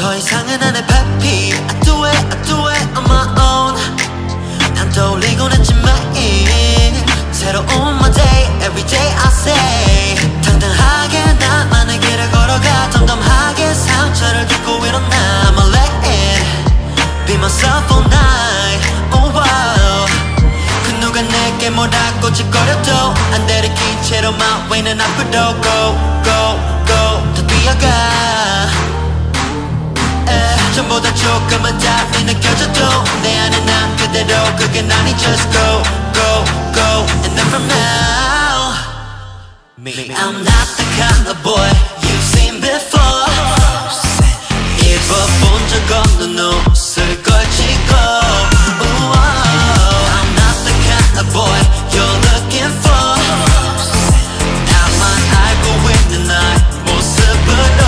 더 이상은 안 해 baby I do it on my own 난 떠올리곤 했지만 새로운 my day every day I say 당당하게 나만의 길을 걸어가 덤덤하게 상처를 딛고 일어나 I'ma let it be myself all night oh wow 그 누가 내게 뭐라고 짓거려도 안 들이킨 채로 my way는 앞으로 go 더 뛰어가 전부 다 조금은 달리 느껴져도 내 안에 난 그대로 그게 나니 just go and then from now I'm not the kind of boy you've seen before 입어본 적 없는 옷을 걸치고 I'm not the kind of boy you're looking for 나만 알고 있는 나의 모습으로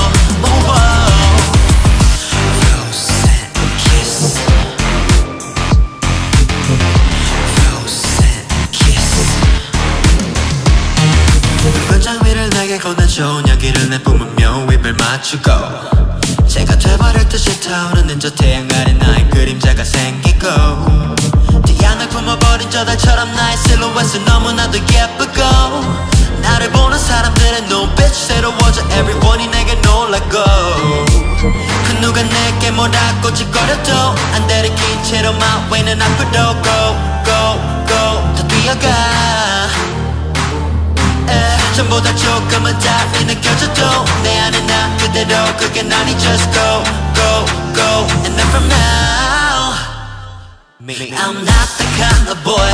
장미를 내게 건네줘 여기를 내뿜으며 입을 맞추고 제가 돼버릴 듯이 타오르는 저 태양 아래 나의 그림자가 생기고 태양을 품어버린 저 달처럼 나의 실루엣은 너무나도 예쁘고 나를 보는 사람들의 눈빛이 새로워져 everyone이 내게 놀라고 그 누가 내게 뭐라고 짓거려도 안 들이킨 채로 my way는 앞으로 go 더 뛰어가 전부 다 조금은 달리 느껴져도 내 안에 난 그대로 그게 나니 just go and then from now I'm not the kind of boy